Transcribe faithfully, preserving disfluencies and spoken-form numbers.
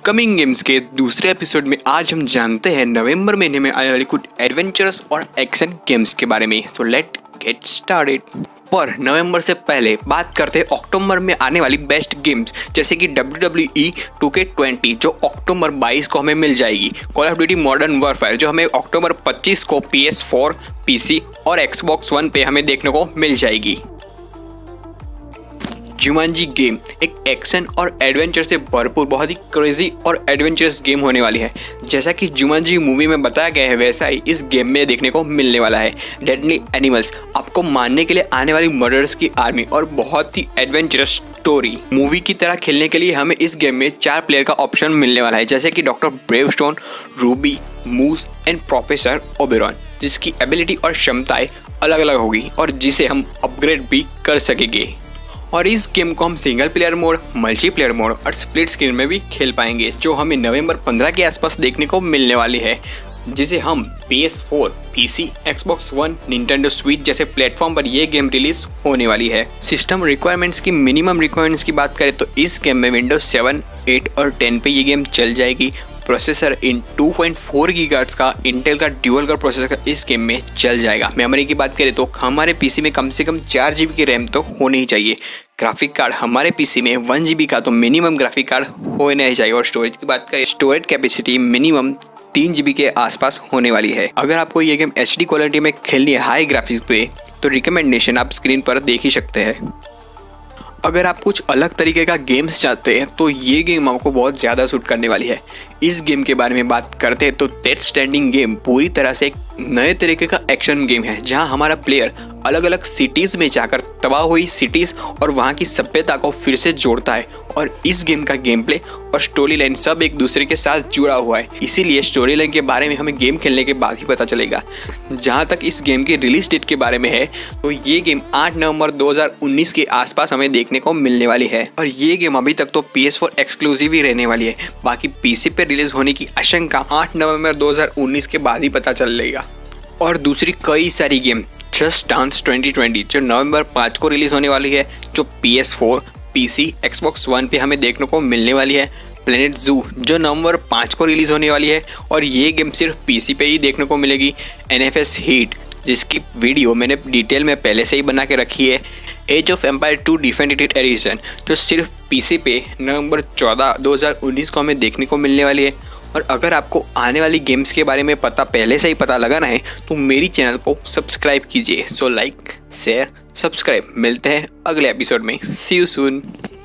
Upcoming games के दूसरे episode में आज हम जानते हैं नवंबर महीने में आने वाली कुछ एडवेंचरस और एक्शन गेम्स के बारे में। So let get started. पर नवंबर से पहले बात करते हैं अक्टूबर में आने वाली बेस्ट गेम्स, जैसे कि W W E two K twenty जो अक्टूबर बाईस को हमें मिल जाएगी, call of duty modern warfare जो हमें अक्टूबर पच्चीस को P S four, P C और एक्सबॉक्स वन पे हमें देखने को मिल जाएगी। जुमांजी गेम एक एक्शन और एडवेंचर से भरपूर बहुत ही क्रेजी और एडवेंचरस गेम होने वाली है। जैसा कि जुमांजी मूवी में बताया गया है वैसा ही इस गेम में देखने को मिलने वाला है। डेडली एनिमल्स, आपको मारने के लिए आने वाली मर्डर्स की आर्मी और बहुत ही एडवेंचरस स्टोरी। मूवी की तरह खेलने के लिए हमें इस गेम में चार प्लेयर का ऑप्शन मिलने वाला है, जैसे कि doctor Bravestone, Ruby, Moose and professor Oberon, जिसकी एबिलिटी और क्षमताएं अलग अलग होगी और जिसे हम अपग्रेड भी कर सकेंगे। और इस गेम को हम single player mode, multiplayer mode और स्प्लिट स्क्रीन में भी खेल पाएंगे, जो हमें नवंबर पंद्रह के आसपास देखने को मिलने वाली है, जिसे हम P S four, P C, Xbox one, Nintendo switch जैसे प्लेटफॉर्म पर यह गेम रिलीज होने वाली है। सिस्टम रिक्वायरमेंट्स की मिनिमम रिक्वायरमेंट्स की बात करें तो इस गेम में विंडोज सेवन, एट और टेन पे ये गेम चल जाएगी। Processor in two point four gigahertz का इंटेल का ड्यूअल का प्रोसेसर इस गेम में चल जाएगा। मेमोरी की बात करें तो हमारे पीसी में कम से कम चार जीबी की रैम तो होनी ही चाहिए। ग्राफिक कार्ड हमारे पीसी में वन जीबी का तो मिनिमम ग्राफिक कार्ड होना ही चाहिए। और स्टोरेज की बात करें, स्टोरेज कैपेसिटी मिनिमम तीन जीबी के आसपास होने वाली है। अगर आपको ये गेम एच डी क्वालिटी में खेलनी है हाई ग्राफिक्स पे, तो रिकमेंडेशन आप स्क्रीन पर देख ही सकते हैं। अगर आप कुछ अलग तरीके का गेम्स चाहते हैं तो ये गेम आपको बहुत ज़्यादा सूट करने वाली है। इस गेम के बारे में बात करते हैं तो डेथ स्टैंडिंग गेम पूरी तरह से एक नए तरीके का एक्शन गेम है, जहां हमारा प्लेयर अलग अलग सिटीज़ में जाकर तबाह हुई सिटीज़ और वहां की सभ्यता को फिर से जोड़ता है। और इस गेम का गेम प्ले और स्टोरी लाइन सब एक दूसरे के साथ जुड़ा हुआ है, इसीलिए स्टोरी लाइन के बारे में हमें गेम खेलने के बाद ही पता चलेगा। जहां तक इस गेम की रिलीज डेट के बारे में है तो ये गेम आठ नवंबर दो हज़ार उन्नीस के आसपास हमें देखने को मिलने वाली है। और ये गेम अभी तक तो पी एस फोर एक्सक्लूसिव ही रहने वाली है, बाकी पीसी पे रिलीज होने की आशंका आठ नवंबर दो हज़ार उन्नीस के बाद ही पता चलेगा। और दूसरी कई सारी game just dance twenty twenty जो नवंबर पाँच को रिलीज होने वाली है, जो P S four, P C, Xbox one पे हमें देखने को मिलने वाली है। प्लेनेट जू जो नवंबर पाँच को रिलीज होने वाली है और ये गेम सिर्फ पीसी पे ही देखने को मिलेगी। एन एफ एस हीट जिसकी वीडियो मैंने डिटेल में पहले से ही बना के रखी है। Age of empire two definitive edition जो सिर्फ पीसी पे नवंबर चौदह दो हज़ार उन्नीस को हमें देखने को मिलने वाली है। और अगर आपको आने वाली गेम्स के बारे में पता पहले से ही पता लगाना है तो मेरी चैनल को सब्सक्राइब कीजिए। So like, share, subscribe. मिलते हैं अगले एपिसोड में। See you soon.